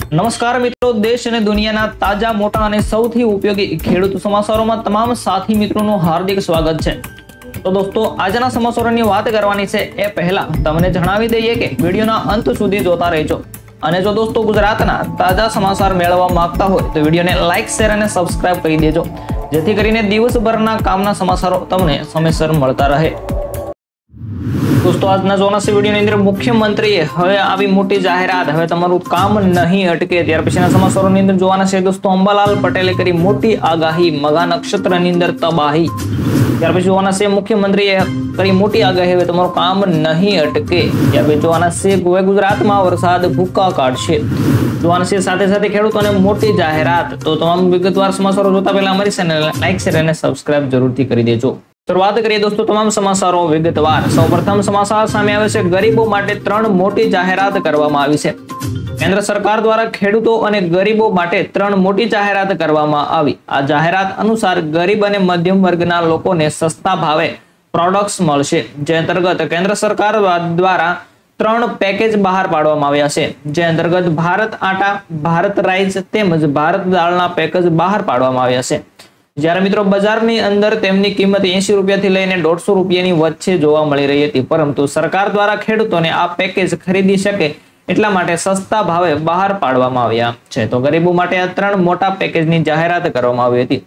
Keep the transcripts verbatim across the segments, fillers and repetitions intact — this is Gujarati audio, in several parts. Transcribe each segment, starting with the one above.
નમસ્કાર મિત્રો, દેશ અને દુનિયાના તાજા મોટા અને સૌથી ઉપયોગી ખેડૂત સમાચારોમાં તમામ સાથી મિત્રોનું હાર્દિક સ્વાગત છે। તો દોસ્તો, આજના સમાચારોની વાત કરવાની છે એ પહેલા તમને જણાવી દઈએ કે વિડીયોના અંત સુધી જોતા રહેજો। અને જો દોસ્તો ગુજરાતના તાજા સમાચાર મેળવવા માંગતા હોય તો વિડીયોને લાઇક, શેર અને સબસ્ક્રાઇબ કરી દેજો, જેથી કરીને દિવસભરના કામના સમાચારો તમને સમયસર મળતા રહે। दोस्तों आज जोनास वीडियो अंदर मुख्यमंत्री हवे आवी मोटी जाहेरात, हवे तमारुं काम नहीं अटके। त्यार पछीना समाचारोनी अंदर जोवाना छे दोस्तों, अंबालाल पटेले करी मोटी आगाही, मगा नक्षत्रनी अंदर तबाही। त्यार पछी जोवाना छे मुख्यमंत्रीए करी मोटी आगाही, हवे तमारुं काम नहीं अटके। त्यार पछी जोवाना छे गुजरातमां वरसाद भूका काढशे। जोवाना छे साथे साथे खेडूतोने मोटी जाहेरात। तो तमाम विगतवार समाचारो जोता पहेला अमारी चेनलने लाइक, शेर अने सब्सक्राइब जरूरथी करी देजो। शुरुआत करिए दोस्तों तमाम समाचारों विगतवार। सौप्रथम समाचार सामे आवे छे, गरीबो माटे त्रण मोटी जाहेरात करवामां आवी छे। केंद्र सरकार द्वारा खेडूतो अने गरीबो माटे त्रण मोटी जाहेरात करवामां आवी। आ जाहेरात अनुसार गरीब अने मध्यम वर्गना लोकोने सस्ता भावे प्रोडक्ट्स मळशे, जे अंतर्गत केंद्र सरकार द्वारा त्रण पेकेज बहार पाडवामां आव्या छे। जे अंतर्गत भारत आटा, भारत राइस तेमज भारत दाळना पेकेज बहार पाडवामां आव्या छे। જ્યારે મિત્રો બજારની અંદર તેમની કિંમત એંસી રૂપિયાથી લઈને દોઢસો રૂપિયાની વચ્ચે જોવા મળી રહી હતી, પરંતુ સરકાર દ્વારા ખેડૂતોને આ પેકેજ ખરીદી શકે એટલા માટે સસ્તા ભાવે બહાર પાડવામાં આવ્યા છે। તો ગરીબો માટે આ ત્રણ મોટા પેકેજની જાહેરાત કરવામાં આવી હતી।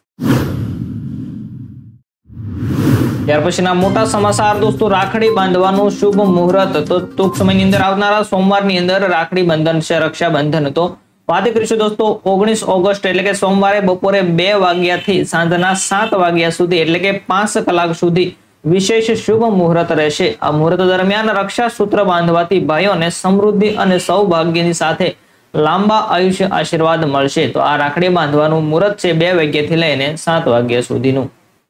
ત્યાર પછીના મોટા સમાચાર દોસ્તો, રાખડી બાંધવાનું શુભ મુહૂર્ત। તો ટૂંક સમયની અંદર આવનારા સોમવારની અંદર રાખડી બંધન છે, રક્ષાબંધન। તો વાત કરીશું દોસ્તો ઓગણીસ ઓગસ્ટ એટલે કે સોમવારે બપોરે બે વાગ્યાથી સાંજના સાત વાગ્યા સુધી એટલે કે પાંચ કલાક સુધી વિશેષ શુભ મુહૂર્ત રહેશે। આ મુહૂર્ત દરમિયાન રક્ષા સૂત્ર બાંધવાથી ભાઈઓને સમૃદ્ધિ અને સૌભાગ્યની સાથે લાંબા આયુષ્ય આશીર્વાદ મળશે। તો આ રાખડી બાંધવાનું મુહૂર્ત છે બે વાગ્યાથી લઈને સાત વાગ્યા સુધીનું।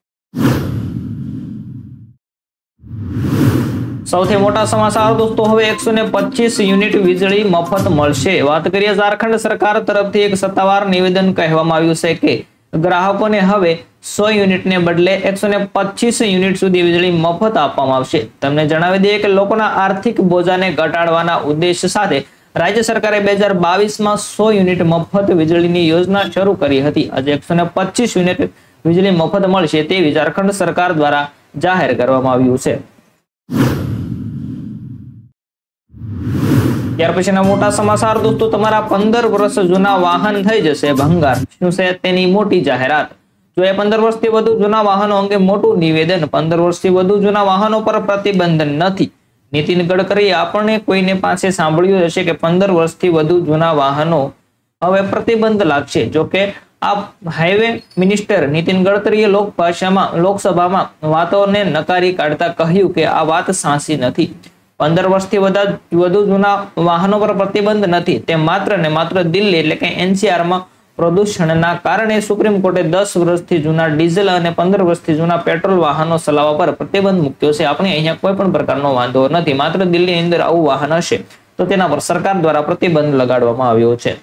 સૌથી મોટા સમાચાર દોસ્તો, હવે એકસો પચીસ યુનિટ વીજળી મફત મળશે। વાત કરીએ ઝારખંડ સરકાર તરફથી એક સત્તાવાર નિવેદન કહેવામાં આવ્યું છે કે ગ્રાહકોને હવે સો યુનિટને બદલે એકસો પચીસ યુનિટ સુધી વીજળી મફત આપવામાં આવશે। તમને જણાવી દઈએ કે લોકોના આર્થિક બોજાને ઘટાડવાના ઉદ્દેશ સાથે રાજ્ય સરકારે બે હજાર બાવીસમાં સો યુનિટ મફત વીજળીની યોજના શરૂ કરી હતી। આજે એકસો પચીસ યુનિટ વીજળી મફત મળશે તેવી ઝારખંડ સરકાર દ્વારા જાહેર કરવામાં આવ્યું છે। ત્યાર પછીના મોટા સમાચાર દોસ્તો, તમારા પંદર વર્ષ જૂના વાહન થઈ જશે ભંગાર। શું છે તેની મોટી જાહેરાત? જો એ પંદર વર્ષથી વધુ જૂના વાહનો અંગે મોટું નિવેદન। પંદર વર્ષથી વધુ જૂના વાહનો પર પ્રતિબંધ નથી। નીતિન ગડકરીએ આપણને કોઈને પાસે સાંભળ્યું હશે કે પંદર વર્ષથી વધુ જૂના વાહનો હવે પ્રતિબંધ લાગશે। જો કે આ હાઈવે મિનિસ્ટર નીતિન ગડકરીએ લોકભાષામાં લોકસભામાં વાતોને નકારી કાઢતા કહ્યું કે આ વાત સાચી નથી। पंदर वर्षथी वधु जूना वाहनों पर प्रतिबंध नहीं, ते मात्र ने मात्र दिल्ही एटले के एनसीआर में प्रदूषणना कारणे सुप्रीम कोर्टे दस वर्षथी जूना डीजल और पंदर वर्षथी जूना पेट्रोल वाहनों चलाववा पर प्रतिबंध मूक्यो छे। आपणे अहींया कोई पण प्रकारनो वांधो नथी, मात्र दिल्ही अंदर आवुं वाहन हशे तो तेना पर सरकार द्वारा प्रतिबंध लगाडवामां आव्यो छे।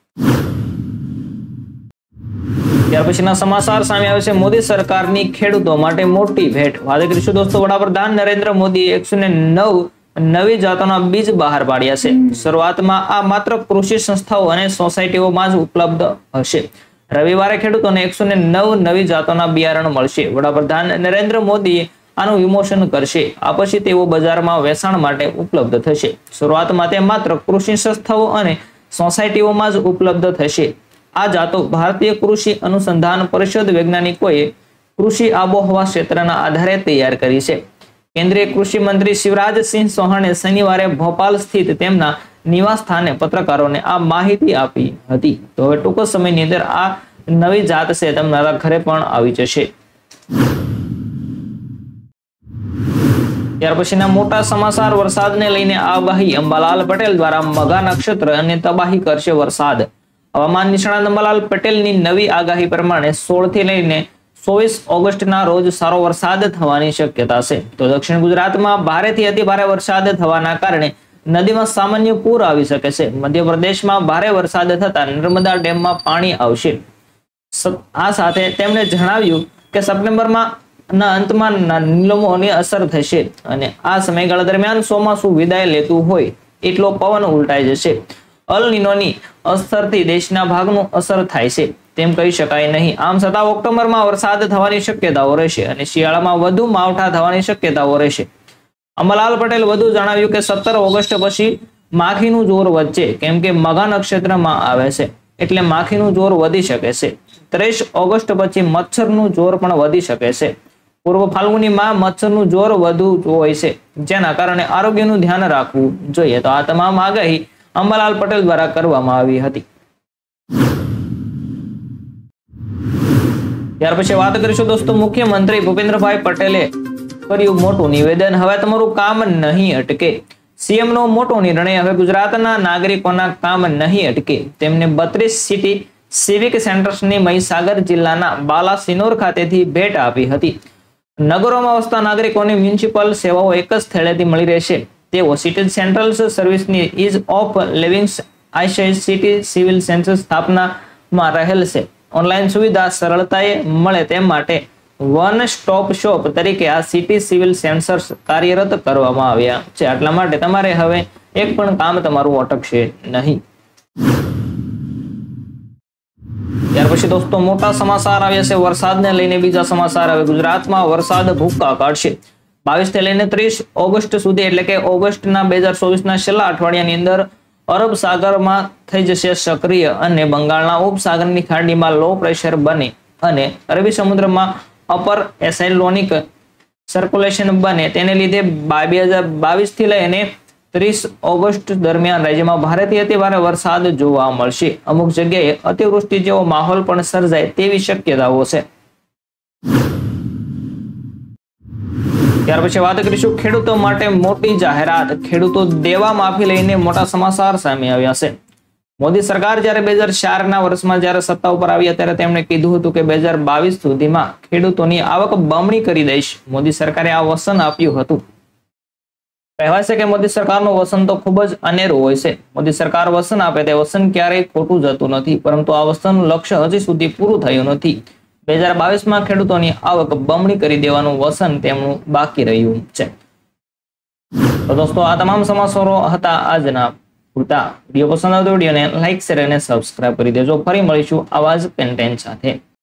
त्यार पछीना समाचार सामे आवे छे, मोदी सरकारनी खेडूतो माटे मोटी भेट। वात करीशुं दोस्तों, वडाप्रधान नरेंद्र मोदी एकसो नौ नवी जातोना बीज बहार पाड्या छे। शुरुआतमां आ मात्र कृषि संस्थाओं अने सोसायटीओमां ज उपलब्ध हशे। रविवारे खेडूतोने एकसो नौ नवी जातोना बियारण मळशे। वडाप्रधान नरेंद्र मोदी आनुं विमोचन करशे। आ पछी तेओ बजारमां वेचाण माटे उपलब्ध थशे। शुरुआतमां ते मात्र कृषि संस्थाओं अने सोसायटीओमां ज उपलब्ध थशे। आ जातो भारतीय कृषि अनुसंधान परिषद वैज्ञानिकोए कृषि आबोहवा क्षेत्रना आधारे तैयार करी छे। केंद्रीय कृषि मंत्री शिवराज सिंह चौहाणे शनिवारे भोपाल स्थित तेमना निवास स्थाने पत्रकारोने आ माहिती आपी हती। तो हवे टूंक समयनी अंदर आ नवी जात छे तमरा घरे पण आवी जशे। त्यार पछीना मोटा समाचार, वरसादने लईने आगाही। अंबालाल पटेल द्वारा मघा नक्षत्र अने तबाही करशे वरसाद। हवामान निष्णात अंबालाल पटेलनी नवी आगाही प्रमाणे सोळ थी लईने चौबीस ऑगस्ट ना रोज सारो वरसाद थवानी शक्यता छे। तो दक्षिण गुजरात में भारे थी अति भारे वरसाद थवाना कारणे नदी में सामान्य पूर आवी शके छे। मध्य प्रदेश में भारे वरसाद थता नर्मदा डेम में पाणी आवशे। आ साथे तेमणे जणाव्युं के सप्टेम्बर में ना अंत में नीलमोनी असर थशे अने आ समयगाळा दरमियान ચોમાસું विदाय लेतुं होय एटलो पवन उलटाई जशे। અલ નીનોની અસરથી દેશના ભાગનું અસર થાય છે તેમ કહી શકાય નહીં. આમ છતાં ઓક્ટોબરમાં વરસાદ થવાની શક્યતાઓ રહેશે અને શિયાળામાં વધુ માવઠા થવાની શક્યતાઓ રહેશે. અંબાલાલ પટેલ વધુ જણાવ્યું કે સત્તર ઓગસ્ટ પછી માખીનું જોર વધશે, કેમ કે મઘા નક્ષત્રમાં આવે છે એટલે માખીનું જોર વધી શકે છે. ત્રીસ ઓગસ્ટ પછી મચ્છરનું જોર પણ વધી શકે છે. પૂર્વ ફાલ્ગુનીમાં મચ્છરનું જોર વધુ હોય છે, જેના કારણે આરોગ્યનું ધ્યાન રાખવું જોઈએ. તો આ તમામ આગાહી અંબાલાલ પટેલ દ્વારા કરવામાં આવી હતી. ત્યાર પછી વાત કરીશું દોસ્તો, મુખ્યમંત્રી ભૂપેન્દ્રભાઈ પટેલે કર્યું મોટું નિવેદન, હવે તમારું કામ નહીં અટકે. સીએમ નો મોટો નિર્ણય, હવે ગુજરાતના નાગરિકોના કામ નહીં અટકે. તેમને બત્રીસ સિટી સિવિક સેન્ટર્સની મહીસાગર જિલ્લાના બાલાસિનોર ખાતેથી ભેટ આપી હતી. નગરોમાં વસતા નાગરિકોને મ્યુનિસિપલ સેવાઓ એક જ સ્થળેથી મળી રહેશે તેવો સિટી સેન્ટ્રલ સર્વિસની ઇઝ ઓફ લિવિંગ આઈસીઆઈ સિટી સિવિલ સેન્ટર સ્થાપનામાં રહેલ છે. ઓનલાઈન સુવિધા સરળતાએ મળે તે માટે વન સ્ટોપ શોપ તરીકે આ સિટી સિવિલ સેન્સર્સ કાર્યરત કરવામાં આવ્યા છે. આટલા માટે તમારે હવે એક પણ કામ તમારું અટકશે નહીં. ત્યાર પછી દોસ્તો મોટા સમાચાર આવ્યા છે વરસાદને લઈને. બીજા સમાચાર આવે, ગુજરાતમાં વરસાદ ભૂક્કા કાઢશે. બાવીસ થી લઈને ત્રીસ ઓગસ્ટ સુધી એટલે કે ઓગસ્ટના બે હજાર ચોવીસ ના છેલ્લા અઠવાડિયાની અંદર અરબ સાગરમાં થઈ જશે સક્રિય અને બંગાળના ઉપસાગરની ખાડીમાં લો પ્રેશર બને અને અરબી સમુદ્રમાં અપર એસાઇલોનિક સર્ક્યુલેશન બને. તેને લીધે બે હજાર બાવીસ થી લઈને ત્રીસ ઓગસ્ટ દરમિયાન રાજ્યમાં ભારેથી અતિભારે વરસાદ જોવા મળશે. અમુક જગ્યાએ અતિવૃષ્ટિ જેવો માહોલ પણ સર્જાય તેવી શક્યતાઓ છે. ત્યાર પછી વાત કરીશું ખેડૂતો માટે મોટી જાહેરાત. ખેડૂતો દેવા માફી લઈને મોટા સમાચાર સામે આવ્યા છે. મોદી સરકાર જ્યારે બે હજાર ચાર ના વર્ષમાં જ્યારે સત્તા ઉપર આવ્યા ત્યારે તેમણે કીધું હતું કે બે હજાર બાવીસ સુધીમાં ખેડૂતોની આવક બમણી કરી દઈશ. મોદી સરકારે આ વચન આપ્યું હતું. કહેવાય છે કે મોદી સરકારનું વચન તો ખૂબ જ અનેરું હોય છે. મોદી સરકાર વચન આપે તે વચન ક્યારેય ખોટું જતું નથી, પરંતુ આ વચનનું લક્ષ્ય હજી સુધી પૂરું થયું નથી. બે હજાર બાવીસ માં ખેડૂતોની આવક બમણી કરી દેવાનું વચન તેમનું બાકી રહ્યું છે. તો દોસ્તો આ તમામ સમાચારો હતા આજના પૂરતા. વિડીયો પસંદ આવતો વિડીયોને લાઈક શેર અને સબસ્ક્રાઇબ કરી દેજો. ફરી મળીશું આવા જ કન્ટેન્ટ સાથે.